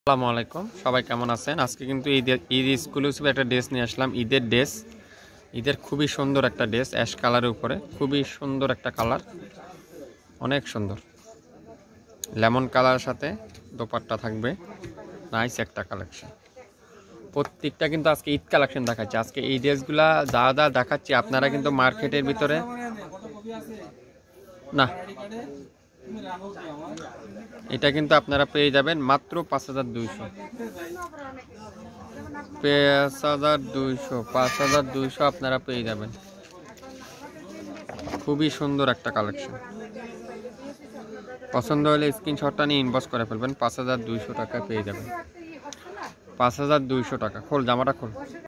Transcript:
আসসালামু আলাইকুম, সবাই কেমন আছেন? আজকে কিন্তু ঈদ এক্সক্লুসিভ একটা ড্রেস নিয়ে আসলাম। ঈদের ড্রেস, ঈদের খুবই সুন্দর একটা ড্রেস, অ্যাশ কালারের উপরে খুবই সুন্দর একটা কালার, অনেক সুন্দর লেমন কালারের সাথে দোপাট্টা থাকবে। নাইস একটা কালেকশন। প্রত্যেকটা কিন্তু আজকে ঈদ কালেকশন দেখাচ্ছি। আজকে এই ড্রেসগুলা যা যা দেখাচ্ছি আপনারা কিন্তু মার্কেটের ভিতরে না, এটা কিন্তু আপনারা পেয়ে যাবেন মাত্র 5200, 5200 আপনারা পেয়ে যাবেন। খুবই সুন্দর একটা কালেকশন। পছন্দ হলে স্ক্রিনশটটা নিয়ে ইনবক্স করে ফেলবেন। 5200 টাকা পেয়ে যাবেন। 5200 টাকা। খোল, জামাটা খোল।